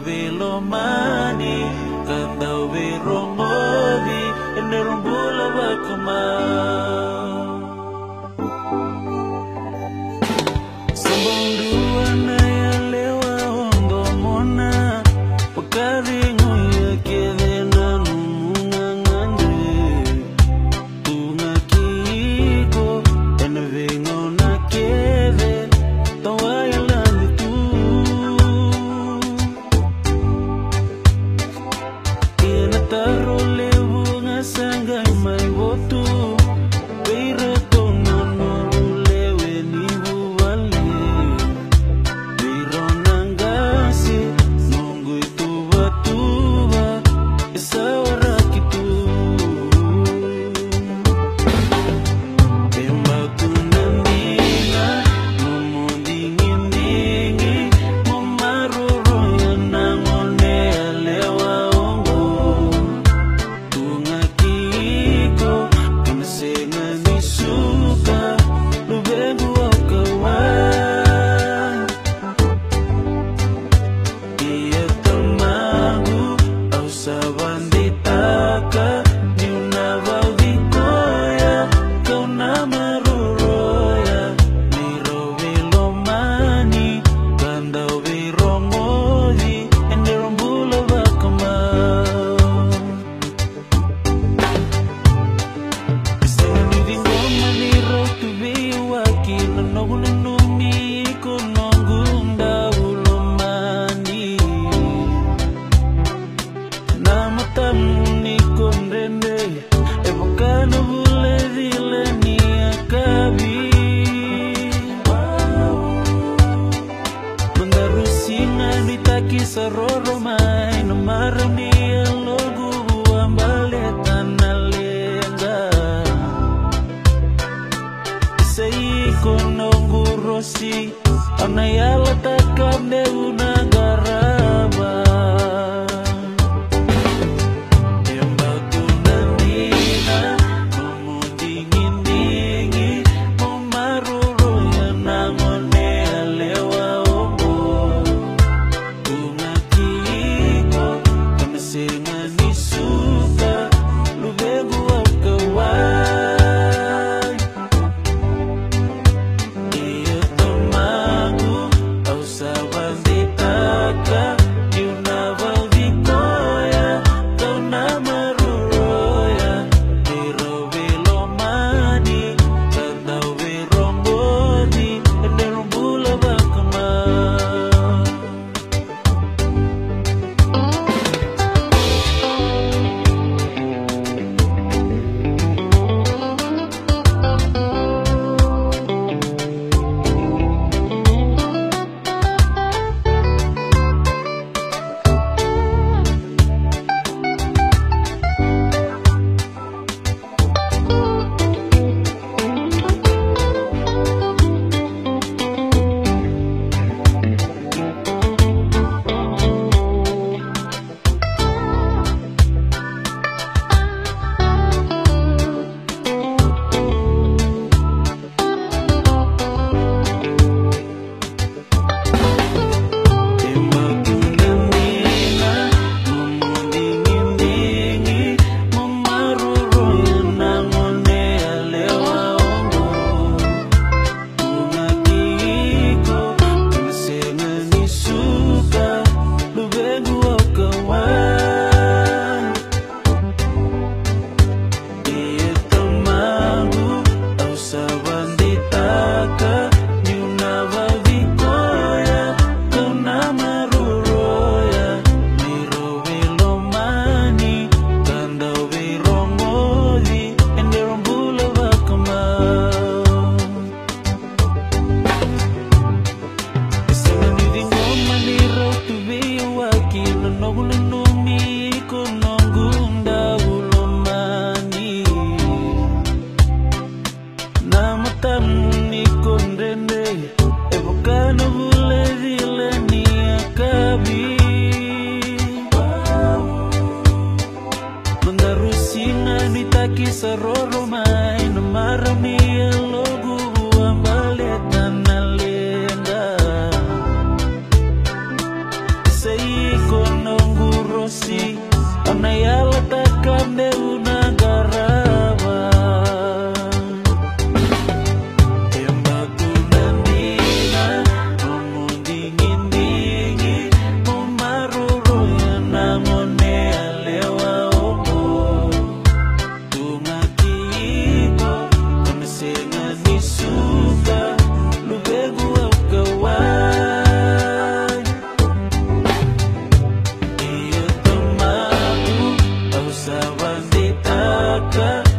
vilomani kanda virongodi enerumbula bakuma Sambundu anayalewa hondo mona wakadhi nguya kede na numunga ngandre tunga kiko enevingo na kede tawaya landi tu Kena taro lewu ngasanga mai votu Beira tona nuru lewe ni buwale Beira nangasi nungu itu batuba Isawara kitu Pemba tunandina Mumu dingin dingi Mumaruro yanangone alewa ongo Tunga kiko Kamasenga nisuka Lubengu wakawan Iya tamagu Au sabanditaka Ni unavavikoya Kau namaruroya Miro vilomani Kanda virongodi Enderombula bakama Sena nivingoma nirotu viwaki Nanoguna numi konongunda ulomani Namatamu nikondrende Evokano vule vile ni akabi Mendarusinga ditaki saroro mai Nomara dia logu ambale tanalenga Isai konongu rosi Anayala takamde unagaraba Tembak tunandina Mumu dingin dingi Mumaruro yanangone alewa omo Tunga kiko Kamasenga nisuka Lubengu wakawai Iya tamagu Au sabanditaka Ni unavavikoya Kau namaruroya Miro vilomani Kanda virongodi Enderumbula bakama Tembak tunandina Mumu dingin dingi Mumaruro yanangone alewa ongo Tunga kiko Kamasenga nisuka Lubengu wakawan Iya tamagu Au sabanditaka Ni unavavikoya Kau namaruroya Miro vilomani Kanda virongodi Enderombula bakama Sena nivingoma nirotu viwaki Nanoguna numi konongunda ulomani Namatamu nikondrende Evokano vule vile ni akabi Mendarusinga ditaki saroro mai Nomara mia logu ambale tanalenga Seiko Yala takande unagaraba Emba tunandina Mumundingindingi Mumaruru yanamone alewa omo Tungakigo Kamesenga nisuka Lubegu au kawai Iya tamaku Au sabanditaka